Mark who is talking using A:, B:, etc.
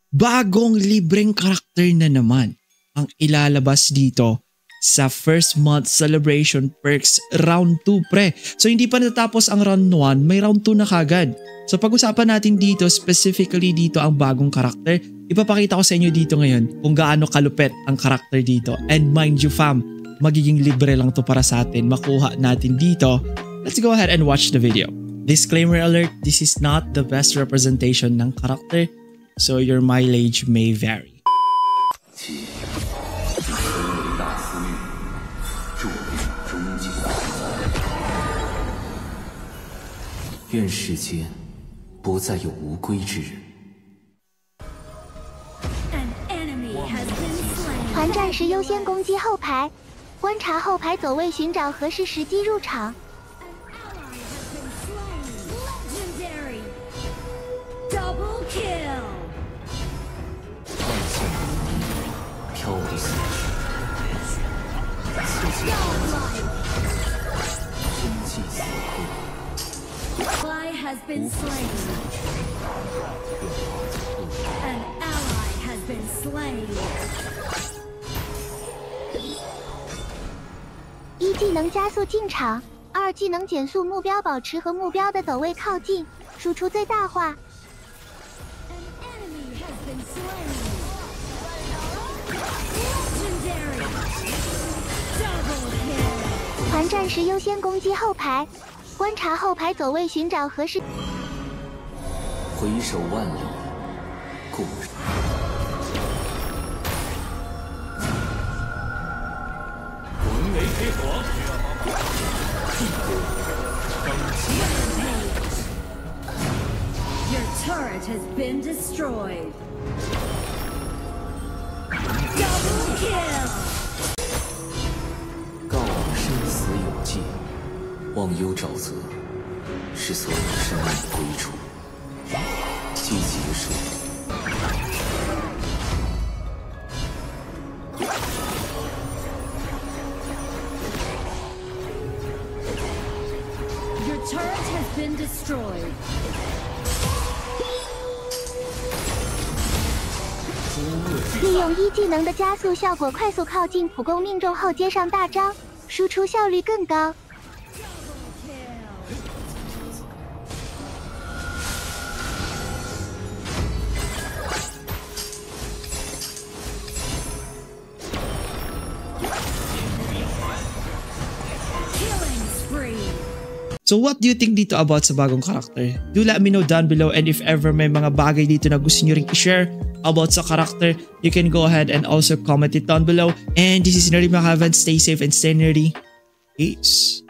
A: bagong libreng karakter na naman ang ilalabas dito sa first month celebration perks round 2 pre. So hindi pa natatapos ang round 1, may round 2 na kagad. So pag-usapan natin dito, specifically dito ang bagong karakter. Ipapakita ko sa inyo dito ngayon kung gaano kalupet ang karakter dito. And mind you fam, magiging libre lang to para sa atin. Makuha natin dito. Let's go ahead and watch the video. Disclaimer alert, this is not the best representation ng karakter, so your mileage may vary.
B: 愿世间不再有无归之人。
C: 团战时优先攻击后排，观察后排走位，寻找合适时机入场。
B: 飘为四时，此际生计死灰。
D: Ally has been slain. An ally has been slain.
C: 一技能加速进场，二技能减速目标保持和目标的走位靠近，输出最大化。 团战时优先攻击后排，观察后排走位，寻找合适。
B: 回首万里，故人。魂为飞火，帝国刚强。
D: Your turret has been destroyed. Double kill.
B: 告往生死有界，忘忧沼泽，是所有生命的归处。既结束。
D: Your turret has been destroyed.
C: 利用一技能的加速效果，快速靠近普攻，命中后接上大招，输出效率更高。
A: So what do you think dito about sa bagong karakter? Do let me know down below, and if ever may mga bagay dito na gusto nyo ring i-share about sa karakter, you can go ahead and also comment it down below. And this is Nerdy Makavan. Stay safe and stay nerdy. Peace.